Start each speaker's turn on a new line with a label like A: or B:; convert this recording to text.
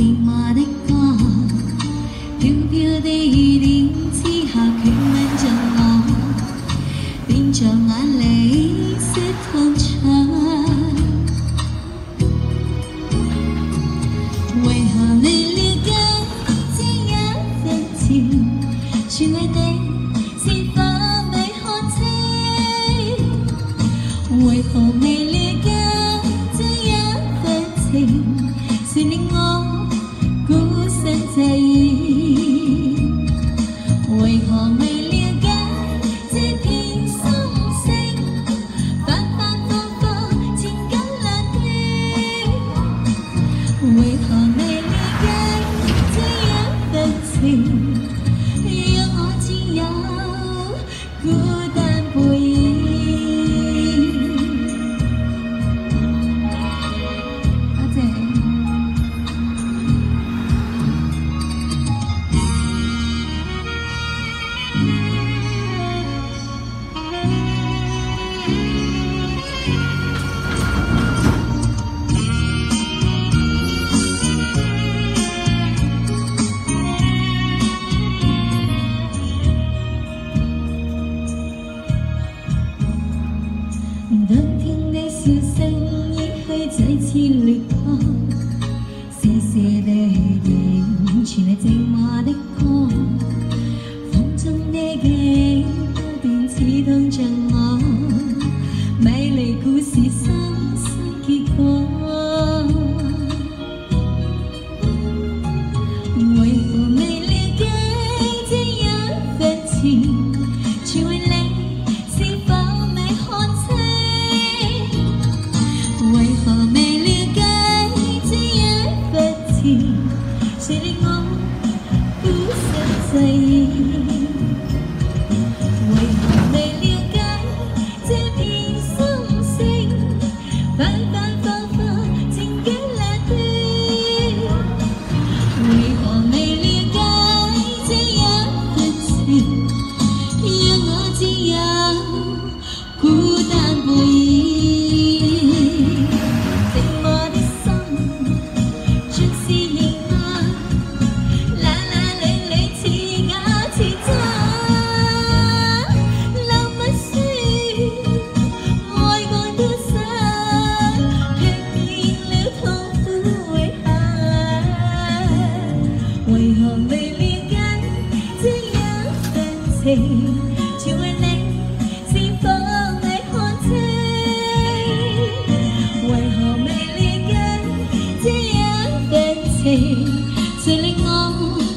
A: 寂寞的歌，飘飘的雨點之下，佢吻着我，變像眼淚雪同牆。為何沒了解這一份情？全為你是否未看清？為何未了解這一份情？是令我孤身際遇，為何未了解這片心聲？反反复复情感兩端，為何未了解這一份情？讓我只有孤單背影。多謝。當天的笑聲依稀再次掠過，細細的影傳來寂寞的歌，風中的景都變刺痛着我，美麗故事深深結果。為何未了解這一份情？全為你是否未看清？為何未了解這一份情？誰令我孤身際遇？為何未了解這片心聲？反反复复情感兩端，為何未了解這一份情？讓我只有孤單背影。為何未了解這一份情？全為你是否未看清？為何未了解這一份情？誰令我